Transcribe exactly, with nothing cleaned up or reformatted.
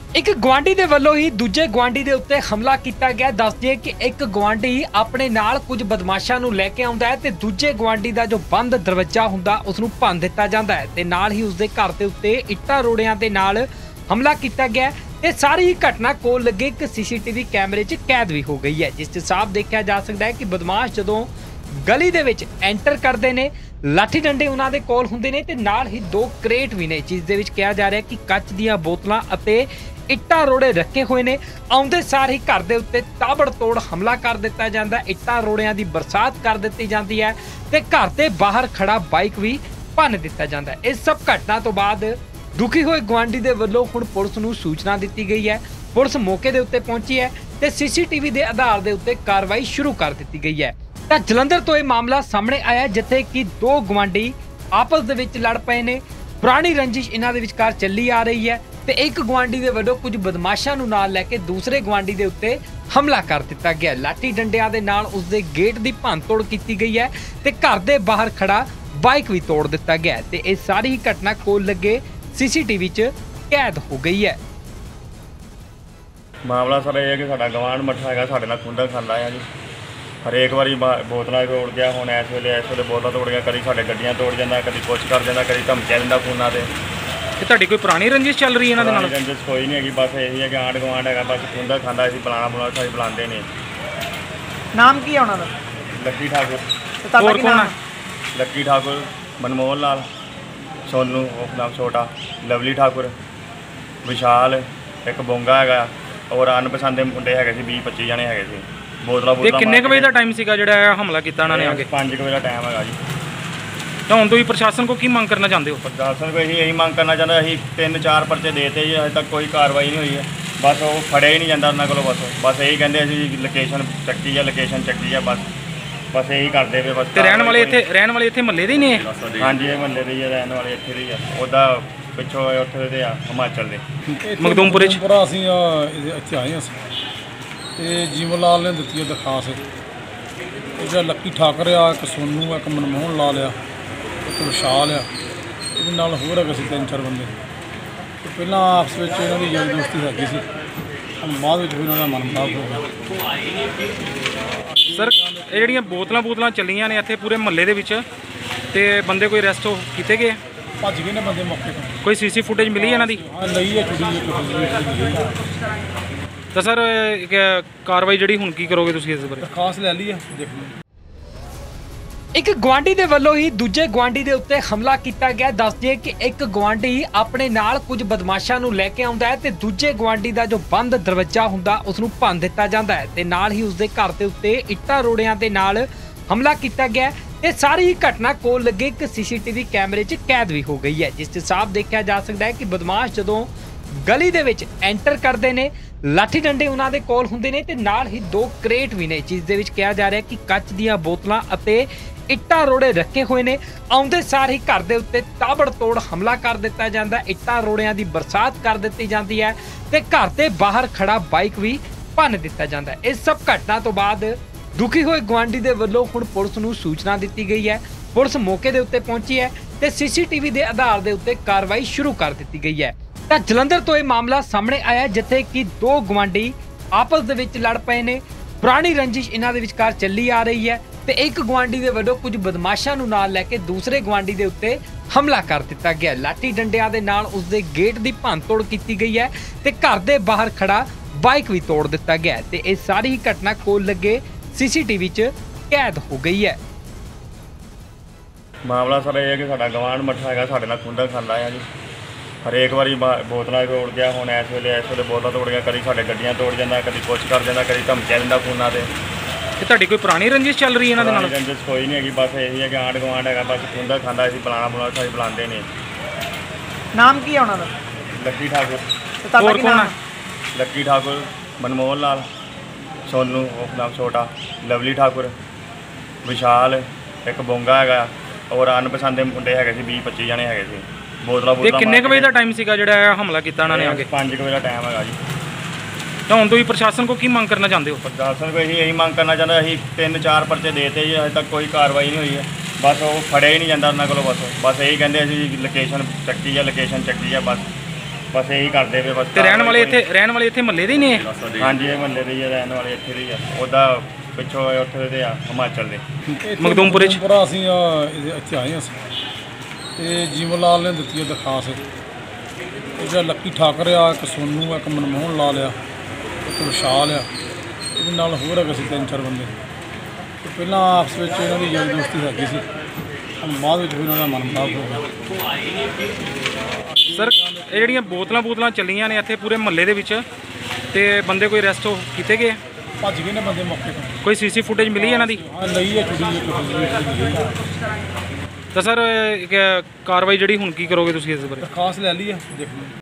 ਇੱਕ ਗੁਆਂਢੀ ਦੇ ਵੱਲੋਂ ਹੀ ਦੂਜੇ ਗੁਆਂਢੀ ਦੇ ਉੱਤੇ ਹਮਲਾ ਕੀਤਾ ਗਿਆ। ਦੱਸ ਦਈਏ ਕਿ ਇੱਕ ਗੁਆਂਢੀ ਆਪਣੇ ਨਾਲ ਕੁਝ ਬਦਮਾਸ਼ਾਂ ਨੂੰ ਲੈ ਕੇ ਆਉਂਦਾ ਹੈ ਤੇ ਦੂਜੇ ਗੁਆਂਢੀ ਦਾ ਜੋ ਬੰਦ ਦਰਵਾਜ਼ਾ ਹੁੰਦਾ ਉਸ ਨੂੰ ਭੰਨ ਦਿੱਤਾ ਜਾਂਦਾ ਹੈ ਤੇ ਨਾਲ ਹੀ ਉਸਦੇ ਘਰ ਦੇ ਉੱਤੇ ਇੱਟਾਂ ਰੋੜਿਆਂ ਦੇ ਨਾਲ ਹਮਲਾ ਕੀਤਾ ਗਿਆ। ਇਹ ਸਾਰੀ ਹੀ ਘਟਨਾ ਕੋਲ ਲੱਗੇ ਇੱਕ ਸੀਸੀਟੀਵੀ ਕੈਮਰੇ 'ਚ ਕੈਦ ਵੀ ਹੋ ਗਈ ਹੈ, ਜਿਸ 'ਚ ਸਾਫ਼ ਦੇਖਿਆ ਜਾ ਸਕਦਾ ਹੈ ਕਿ ਬਦਮਾਸ਼ ਜਦੋਂ ਗਲੀ ਦੇ ਵਿੱਚ ਐਂਟਰ ਕਰਦੇ ਨੇ, ਲਾਠੀ ਡੰਡੇ ਉਹਨਾਂ ਦੇ ਕੋਲ ਹੁੰਦੇ ਨੇ ਤੇ ਨਾਲ ਹੀ ਦੋ ਕ੍ਰੇਟ ਵੀ ਨੇ, ਜਿਸ ਦੇ ਵਿੱਚ ਕਿਹਾ ਜਾ ਰਿਹਾ ਕਿ ਕੱਚ ਦੀਆਂ ਬੋਤਲਾਂ ਅਤੇ ਇੱਟਾਂ ਰੋੜੇ ਰੱਖੇ ਹੋਏ ਨੇ। ਆਉਂਦੇ ਸਾਰ ਹੀ ਘਰ ਦੇ ਉੱਤੇ ਤਾਬੜਤੋੜ ਹਮਲਾ ਕਰ ਦਿੱਤਾ ਜਾਂਦਾ, ਇੱਟਾਂ ਰੋੜਿਆਂ ਦੀ ਬਰਸਾਤ ਕਰ ਦਿੱਤੀ ਜਾਂਦੀ ਹੈ ਤੇ ਘਰ ਦੇ ਬਾਹਰ ਖੜਾ ਬਾਈਕ ਵੀ ਭੰਨ ਦਿੱਤਾ ਜਾਂਦਾ। ਇਸ ਸਭ ਘਟਨਾ ਤੋਂ ਬਾਅਦ ਦੁਖੀ ਹੋਏ ਗੁਆਂਢੀ ਦੇ ਵੱਲੋਂ ਹੁਣ ਪੁਲਿਸ ਨੂੰ ਸੂਚਨਾ ਦਿੱਤੀ ਗਈ ਹੈ। ਪੁਲਿਸ ਮੌਕੇ ਦੇ ਉੱਤੇ ਪਹੁੰਚੀ ਹੈ ਤੇ ਸੀਸੀਟੀਵੀ ਦੇ ਆਧਾਰ ਦੇ ਉੱਤੇ ਕਾਰਵਾਈ ਸ਼ੁਰੂ ਕਰ ਦਿੱਤੀ ਗਈ ਹੈ। ਤਾਂ ਜਲੰਧਰ ਤੋਂ ਇਹ ਮਾਮਲਾ ਸਾਹਮਣੇ ਆਇਆ ਜਿੱਥੇ ਕਿ ਦੋ ਗੁਆਂਢੀ ਆਪਸ ਦੇ ਵਿੱਚ ਲੜ ਪਏ ਨੇ। ਪੁਰਾਣੀ ਰੰਜਿਸ਼ ਇਹਨਾਂ ਦੇ ਵਿਚਕਾਰ ਚੱਲੀ ਆ ਰਹੀ ਹੈ ਤੇ ਇੱਕ ਗੁਆਂਢੀ ਦੇ ਵੱਲੋਂ ਕੁਝ ਬਦਮਾਸ਼ਾਂ ਨੂੰ ਨਾਲ ਲੈ ਕੇ ਦੂਸਰੇ ਗੁਆਂਢੀ ਦੇ ਉੱਤੇ ਹਮਲਾ ਕਰ ਦਿੱਤਾ ਗਿਆ। ਲਾਠੀ ਡੰਡਿਆਂ ਦੇ ਨਾਲ ਉਸਦੇ ਗੇਟ ਦੀ ਭੰਨਤੋੜ ਕੀਤੀ ਗਈ ਹੈ ਤੇ ਘਰ ਦੇ ਬਾਹਰ ਖੜਾ ਬਾਈਕ ਵੀ ਤੋੜ ਦਿੱਤਾ ਗਿਆ ਤੇ ਇਹ ਸਾਰੀ ਹੀ ਘਟਨਾ ਕੋਲ ਲੱਗੇ ਸੀਸੀਟੀਵੀ 'ਚ ਕੈਦ ਹੋ ਗਈ ਹੈ। ਮਾਮਲਾ ਸਰ ਇਹ ਹੈ ਕਿ ਸਾਡਾ ਗਵਾਂਢ ਮੱਠਾ ਹੈਗਾ, ਸਾਡੇ ਨਾਲ ਖੁੰਡਾ ਖਾਂਦਾ ਆ ਜੀ। ਹਰੇਕ ਵਾਰੀ ਬੋਤਲਾਂ ਤੋੜ ਗਿਆ, ਹੁਣ ਇਸ ਵੇਲੇ ਇਸ ਵੇਲੇ ਬੋਤਲਾਂ ਤੋੜ ਗਿਆ, ਕਦੀ ਸਾਡੇ ਗੱਡੀਆਂ ਤੋੜ ਜਾਂਦਾ, ਕਦੀ ਕੁਛ ਕਰ ਜਾਂਦਾ, ਕਦੀ ਧਮਕੀਆਂ ਦਿੰਦਾ ਫੋਨਾਂ ਤੇ। ਤੇ ਤੁਹਾਡੀ ਕੋਈ ਪੁਰਾਣੀ ਰੰਜਿਸ਼ ਚੱਲ ਰਹੀ ਹੈ ਇਹਨਾਂ ਦੇ ਨਾਲ? ਰੰਜਿਸ਼ ਕੋਈ ਨਹੀਂ ਹੈਗੀ, ਬਸ ਇਹੀ ਹੈ ਕਿ ਆਂਢ ਗਵਾਂਢ ਹੈਗਾ, ਬਸ ਖੁੰਡਾ ਖਾਂਦਾ। ਅਸੀਂ ਬੁਲਾਣਾ ਬੁਲਾਣਾ ਸਾਡੀ ਬੁਲਾਉਂਦੇ ਨੇ। ਨਾਮ ਕੀ ਹੈ ਉਹਨਾਂ ਦਾ? ਲੱਕੀ ਠਾਕੁਰ। ਹੋਰ ਕੌਣ ਹੈ? ਲੱਕੀ ਠਾਕੁਰ, ਮਨਮੋਹਨ ਲਾਲ, ਸੋਨੂ ਉਹ ਨਾਮ ਛੋਟਾ, ਲਵਲੀ ਠਾਕੁਰ, ਵਿਸ਼ਾਲ, ਇੱਕ ਬੋਂਗਾ ਹੈਗਾ ਔਰ ਅਣਪਛਾਤੇ ਮੁੰਡੇ ਹੈਗੇ ਸੀ, ਵੀਹ ਪੱਚੀ ਜਣੇ ਹੈਗੇ ਸੀ। ਬੋਤਲਾਂ ਬੋਤਲਾਂ। ਕਿੰਨੇ ਕੁ ਵਜੇ ਦਾ ਟਾਈਮ ਸੀਗਾ ਜਿਹੜਾ ਹਮਲਾ ਕੀਤਾ ਇਹਨਾਂ ਨੇ ਆ ਕੇ? ਪੰਜ ਕੁ ਵਜੇ ਦਾ ਟਾਈਮ ਹੈਗਾ ਜੀ। ਤਾਂ ਹੁਣ ਤੁਸੀਂ ਪ੍ਰਸ਼ਾਸਨ ਕੋ ਕੀ ਮੰਗ ਕਰਨਾ ਚਾਹੁੰਦੇ ਹੋ? ਪ੍ਰਸ਼ਾਸਨ ਕੋ ਇਹੀ ਇਹੀ ਮੰਗ ਕਰਨਾ ਚਾਹੁੰਦਾ, ਅਸੀਂ ਤਿੰਨ ਚਾਰ ਪਰਚੇ ਦੇਤੇ ਜੀ, ਅਜੇ ਤੱਕ ਕੋਈ ਕਾਰਵਾਈ ਨਹੀਂ ਹੋਈ ਹੈ। ਬਸ ਉਹ ਫੜਿਆ ਹੀ ਨਹੀਂ ਜਾਂਦਾ ਉਹਨਾਂ ਕੋਲੋਂ। ਬਸ ਬਸ ਇਹੀ ਕਹਿੰਦੇ ਅਸੀਂ ਲੋਕੇਸ਼ਨ ਚੱਕੀ ਆ, ਲੋਕੇਸ਼ਨ ਚੱਕੀ ਆ, ਬਸ ਬਸ ਇਹੀ ਕਰਦੇ ਪਏ ਬਸ। ਤੇ ਰਹਿਣ ਵਾਲੇ ਇੱਥੇ ਰਹਿਣ ਵਾਲੇ ਇੱਥੇ ਮਹੱਲੇ ਦੇ ਹੀ ਨੇ? ਹਾਂਜੀ, ਇਹ ਮਹੱਲੇ ਦੇ ਹੀ ਆ, ਰਹਿਣ ਵਾਲੇ ਇੱਥੇ ਦੇ ਹੀ ਆ। ਉਹਦਾ ਪਿੱਛੋਂ ਉੱਥੇ ਦੇ ਆ, ਹਿਮਾਚਲ ਦੇ ਮਖਦੂਮਪੁਰੇ 'ਚ। ਅਸੀਂ ਇੱਥੇ ਆਏ ਹਾਂ ਤੇ ਜੀਵਨ ਲਾਲ ਨੇ ਦਿੱਤੀ ਹੈ ਦਰਖਾਸਤ। ਇਹ ਜਿਹੜਾ ਲੱਕੀ ਠਾਕਰ ਆ, ਇੱਕ ਸੋਨੂ ਆ, ਇੱਕ ਮਨਮੋਹਨ ਲਾਲ ਆ, ਇੱਕ ਵਿਸ਼ਾਲ ਆ, ਇਹਦੇ ਨਾਲ ਹੋਰ ਹੈਗੇ ਸੀ ਤਿੰਨ ਚਾਰ ਬੰਦੇ। ਤੇ ਪਹਿਲਾਂ ਆਪਸ ਵਿੱਚ ਇਹਨਾਂ ਦੀ ਯਾਰੀ ਦੋਸਤੀ ਹੈਗੀ ਸੀ, ਹੁਣ ਬਾਅਦ ਵਿੱਚ ਵੀ ਇਹਨਾਂ ਦਾ ਮਨਮੁਟਾਵ ਹੋ ਗਿਆ। ਸਰ, ਇਹ ਜਿਹੜੀਆਂ ਬੋਤਲਾਂ ਬੋਤਲਾਂ ਚੱਲੀਆਂ ਨੇ ਇੱਥੇ ਪੂਰੇ ਮਹੱਲੇ ਦੇ ਵਿੱਚ, ਤੇ ਬੰਦੇ ਕੋਈ ਅਰੈਸਟ ਕੀਤੇ ਗਏ? ਭੱਜ ਗਏ ਨੇ ਬੰਦੇ ਮੌਕੇ ਤੋਂ। ਕੋਈ ਸੀਸੀ ਫੁਟੇਜ ਮਿਲੀ ਇਹਨਾਂ ਦੀ? ਹਾਂ, ਲਈ ਹੈ ਕੁੜੀ ਇੱਕ। ਤਾਂ ਸਰ ਕਾਰਵਾਈ ਜਿਹੜੀ ਹੁਣ ਕੀ ਕਰੋਗੇ ਤੁਸੀਂ ਇਸ ਬਾਰੇ? ਦਰਖਾਸਤ ਲੈ ਲਈ ਹੈ, ਦੇਖ ਲਓ। ਇੱਕ ਗੁਆਂਢੀ ਦੇ ਵੱਲੋਂ ਹੀ ਦੂਜੇ ਗੁਆਂਢੀ ਦੇ ਉੱਤੇ ਹਮਲਾ ਕੀਤਾ ਗਿਆ। ਦੱਸ ਦਈਏ ਕਿ ਇੱਕ ਗੁਆਂਢੀ ਆਪਣੇ ਨਾਲ ਕੁਝ ਬਦਮਾਸ਼ਾਂ ਨੂੰ ਲੈ ਕੇ ਆਉਂਦਾ ਹੈ ਤੇ ਦੂਜੇ ਗੁਆਂਢੀ ਦਾ ਜੋ ਬੰਦ ਦਰਵਾਜ਼ਾ ਹੁੰਦਾ ਉਸ ਨੂੰ ਭੰਨ ਦਿੱਤਾ ਜਾਂਦਾ ਹੈ ਤੇ ਨਾਲ ਹੀ ਉਸਦੇ ਘਰ ਦੇ ਉੱਤੇ ਇੱਟਾਂ ਰੋੜਿਆਂ ਦੇ ਨਾਲ ਹਮਲਾ ਕੀਤਾ ਗਿਆ। ਇਹ ਸਾਰੀ ਹੀ ਘਟਨਾ ਕੋਲ ਲੱਗੇ ਇੱਕ ਸੀਸੀਟੀਵੀ ਕੈਮਰੇ 'ਚ ਕੈਦ ਵੀ ਹੋ ਗਈ ਹੈ, ਜਿਸ 'ਚ ਸਾਫ਼ ਦੇਖਿਆ ਜਾ ਸਕਦਾ ਹੈ ਕਿ ਬਦਮਾਸ਼ ਜਦੋਂ ਗਲੀ ਦੇ ਵਿੱਚ ਐਂਟਰ ਕਰਦੇ ਨੇ, ਲਾਠੀ ਡੰਡੇ ਉਹਨਾਂ ਦੇ ਕੋਲ ਹੁੰਦੇ ਨੇ ਤੇ ਨਾਲ ਹੀ ਦੋ ਕ੍ਰੇਟ ਵੀ ਨੇ, ਜਿਸ ਦੇ ਵਿੱਚ ਕਿਹਾ ਜਾ ਰਿਹਾ ਕਿ ਕੱਚ ਦੀਆਂ ਬੋਤਲਾਂ ਅਤੇ ਇੱਟਾਂ ਰੋੜੇ ਰੱਖੇ ਹੋਏ ਨੇ। ਆਉਂਦੇ ਸਾਰ ਹੀ ਘਰ ਦੇ ਉੱਤੇ ਤਾਬੜਤੋੜ ਹਮਲਾ ਕਰ ਦਿੱਤਾ ਜਾਂਦਾ, ਇੱਟਾਂ ਰੋੜਿਆਂ ਦੀ ਬਰਸਾਤ ਕਰ ਦਿੱਤੀ ਜਾਂਦੀ ਹੈ ਤੇ ਘਰ ਦੇ ਬਾਹਰ ਖੜਾ ਬਾਈਕ ਵੀ ਭੰਨ ਦਿੱਤਾ ਜਾਂਦਾ। ਇਸ ਸਭ ਘਟਨਾ ਤੋਂ ਬਾਅਦ ਦੁਖੀ ਹੋਏ ਗੁਆਂਢੀ ਦੇ ਵੱਲੋਂ ਹੁਣ ਪੁਲਿਸ ਨੂੰ ਸੂਚਨਾ ਦਿੱਤੀ ਗਈ ਹੈ। ਪੁਲਿਸ ਮੌਕੇ ਦੇ ਉੱਤੇ ਪਹੁੰਚੀ ਹੈ ਤੇ ਸੀਸੀਟੀਵੀ ਦੇ ਆਧਾਰ ਦੇ ਉੱਤੇ ਕਾਰਵਾਈ ਸ਼ੁਰੂ ਕਰ ਦਿੱਤੀ ਗਈ ਹੈ। ਤਾਂ ਜਲੰਧਰ ਤੋਂ ਇਹ ਮਾਮਲਾ ਸਾਹਮਣੇ ਆਇਆ ਜਿੱਥੇ ਕਿ ਦੋ ਗੁਆਂਢੀ ਆਪਸ ਦੇ ਵਿੱਚ ਲੜ ਪਏ ਨੇ। ਪੁਰਾਣੀ ਰੰਜਿਸ਼ ਇਹਨਾਂ ਦੇ ਵਿਚਕਾਰ ਚੱਲੀ ਆ ਰਹੀ ਹੈ ਤੇ ਇੱਕ ਗੁਆਂਢੀ ਦੇ ਵੱਲੋਂ ਕੁਝ ਬਦਮਾਸ਼ਾਂ ਨੂੰ ਨਾਲ ਲੈ ਕੇ ਦੂਸਰੇ ਗੁਆਂਢੀ ਦੇ ਉੱਤੇ ਹਮਲਾ ਕਰ ਦਿੱਤਾ ਗਿਆ। ਲਾਠੀ ਡੰਡਿਆਂ ਦੇ ਨਾਲ ਉਸਦੇ ਗੇਟ ਦੀ ਭੰਨਤੋੜ ਕੀਤੀ ਗਈ ਹੈ ਤੇ ਘਰ ਦੇ ਬਾਹਰ ਖੜਾ ਬਾਈਕ ਵੀ ਤੋੜ ਦਿੱਤਾ ਗਿਆ ਤੇ ਇਹ ਸਾਰੀ ਹੀ ਘਟਨਾ ਕੋਲ ਲੱਗੇ ਸੀਸੀਟੀਵੀ 'ਚ ਕੈਦ ਹੋ ਗਈ ਹੈ। ਮਾਮਲਾ ਸਰ ਇਹ ਹੈ ਕਿ ਸਾਡਾ ਗਵਾਂਢ ਮੱਠਾ ਹੈਗਾ, ਸਾਡੇ ਨਾਲ ਖੁੰਡਾ ਖਾਂਦਾ ਆ ਜੀ। ਹਰੇਕ ਵਾਰੀ ਬੋਤਲਾਂ ਤੋੜ ਗਿਆ, ਹੁਣ ਇਸ ਵੇਲੇ ਇਸ ਵੇਲੇ ਬੋਤਲਾਂ ਤੋੜ ਗਿਆ, ਕਦੀ ਸਾਡੇ ਗੱਡੀਆਂ ਤੋੜ ਜਾਂਦਾ, ਕਦੀ ਕੁਛ ਕਰ ਜਾਂਦਾ, ਕਦੀ ਧਮਕੀਆਂ ਦਿੰਦਾ ਫੋਨਾਂ ਤੇ। ਤੇ ਤੁਹਾਡੀ ਕੋਈ ਪੁਰਾਣੀ ਰੰਜਿਸ਼ ਚੱਲ ਰਹੀ ਹੈ ਇਹਨਾਂ ਦੇ ਨਾਲ? ਰੰਜਿਸ਼ ਕੋਈ ਨਹੀਂ ਹੈਗੀ, ਬਸ ਇਹੀ ਹੈ ਕਿ ਆਂਢ ਗਵਾਂਢ ਹੈਗਾ, ਬਸ ਖੁੰਡਾ ਖਾਂਦਾ। ਅਸੀਂ ਬੁਲਾਣਾ ਬੁਲਾਣਾ ਸਾਡੀ ਬੁਲਾਉਂਦੇ ਨੇ। ਨਾਮ ਕੀ ਹੈ ਉਹਨਾਂ ਦਾ? ਲੱਕੀ ਠਾਕੁਰ। ਹੋਰ ਕੌਣ ਹੈ? ਲੱਕੀ ਠਾਕੁਰ, ਮਨਮੋਹਨ ਲਾਲ, ਸੋਨੂ ਉਹ ਨਾਮ ਛੋਟਾ, ਲਵਲੀ ਠਾਕੁਰ, ਵਿਸ਼ਾਲ, ਇੱਕ ਬੋਂਗਾ ਹੈਗਾ ਔਰ ਅਣਪਛਾਤੇ ਮੁੰਡੇ ਹੈਗੇ ਸੀ, ਵੀਹ ਪੱਚੀ ਜਣੇ ਹੈਗੇ ਸੀ। ਬੋਤਲਾਂ ਬੋਤਲਾਂ। ਕਿੰਨੇ ਕੁ ਵਜੇ ਦਾ ਟਾਈਮ ਸੀਗਾ ਜਿਹੜਾ ਹਮਲਾ ਕੀਤਾ ਇਹਨਾਂ ਨੇ ਆ ਕੇ? ਪੰਜ ਕੁ ਵਜੇ ਦਾ ਟਾਈਮ ਹੈਗਾ ਜੀ। ਤਾਂ ਹੁਣ ਤੁਸੀਂ ਪ੍ਰਸ਼ਾਸਨ ਕੋ ਕੀ ਮੰਗ ਕਰਨਾ ਚਾਹੁੰਦੇ ਹੋ? ਪ੍ਰਸ਼ਾਸਨ ਕੋ ਇਹੀ ਇਹੀ ਮੰਗ ਕਰਨਾ ਚਾਹੁੰਦਾ, ਅਸੀਂ ਤਿੰਨ ਚਾਰ ਪਰਚੇ ਦੇਤੇ ਜੀ, ਅਜੇ ਤੱਕ ਕੋਈ ਕਾਰਵਾਈ ਨਹੀਂ ਹੋਈ ਹੈ। ਬਸ ਉਹ ਫੜਿਆ ਹੀ ਨਹੀਂ ਜਾਂਦਾ ਉਹਨਾਂ ਕੋਲੋਂ। ਬਸ ਬਸ ਇਹੀ ਕਹਿੰਦੇ ਅਸੀਂ ਲੋਕੇਸ਼ਨ ਚੱਕੀ ਆ, ਲੋਕੇਸ਼ਨ ਚੱਕੀ ਆ, ਬਸ ਬਸ ਇਹੀ ਕਰਦੇ ਪਏ ਬਸ। ਤੇ ਰਹਿਣ ਵਾਲੇ ਇੱਥੇ ਰਹਿਣ ਵਾਲੇ ਇੱਥੇ ਮਹੱਲੇ ਦੇ ਹੀ ਨੇ ਇਹ? ਹਾਂਜੀ ਇਹ ਮਹੱਲੇ ਦੇ ਹੀ ਆ, ਰਹਿਣ ਵਾਲੇ ਇੱਥੇ ਦੇ ਹੀ ਆ। ਉਹਦਾ ਪਿੱਛੋਂ ਉੱਥੇ ਦੇ ਆ ਹਿਮਾਚਲ ਦੇ। ਮਖਦੂਮਪੁਰੇ 'ਚ? ਮਖਦੂਮਪੁਰਾ ਅਸੀਂ ਅ, ਇਹਦੇ ਇੱਥੇ ਆਏ ਹਾਂ ਅਸੀਂ ਤੇ ਜੀਵਨ ਲਾਲ ਨੇ ਦਿੱਤੀ ਹੈ ਦਰਖਾਸਤ। ਇਹ ਜਿਹੜਾ ਲੱਕੀ ਠਾਕਰ ਆ, ਇੱਕ ਸੋਨੂ ਆ, ਇੱਕ ਮਨਮੋਹਨ ਲਾਲ ਆ, ਇੱਕ ਵਿਸ਼ਾਲ ਆ, ਇਹਦੇ ਨਾਲ ਹੋਰ ਹੈਗੇ ਸੀ ਤਿੰਨ ਚਾਰ ਬੰਦੇ। ਤੇ ਪਹਿਲਾਂ ਆਪਸ ਵਿੱਚ ਇਹਨਾਂ ਦੀ ਯਾਰੀ ਦੋਸਤੀ ਹੈਗੀ ਸੀ, ਹੁਣ ਬਾਅਦ ਵਿੱਚ ਵੀ ਇਹਨਾਂ ਦਾ ਮਨਮੁਟਾਵ ਹੋ ਗਿਆ। ਸਰ ਇਹ ਜਿਹੜੀਆਂ ਬੋਤਲਾਂ ਬੋਤਲਾਂ ਚੱਲੀਆਂ ਨੇ ਇੱਥੇ ਪੂਰੇ ਮਹੱਲੇ ਦੇ ਵਿੱਚ, ਤੇ ਬੰਦੇ ਕੋਈ ਅਰੈਸਟ ਕੀਤੇ ਗਏ? ਭੱਜ ਗਏ ਨੇ ਬੰਦੇ ਮੌਕੇ ਤੋਂ। ਕੋਈ ਸੀਸੀ ਫੁਟੇਜ ਮਿਲੀ ਇਹਨਾਂ ਦੀ? ਹਾਂ ਲਈ ਹੈ ਕੁੜੀ ਇੱਕ ਤਾਂ ਸਰ ਕਾਰਵਾਈ ਜਿਹੜੀ ਹੁਣ ਕੀ ਕਰੋਗੇ ਤੁਸੀਂ ਇਸ ਬਾਰੇ? ਦਰਖਾਸਤ ਲੈ ਲਈ ਹੈ, ਦੇਖ ਲਓ।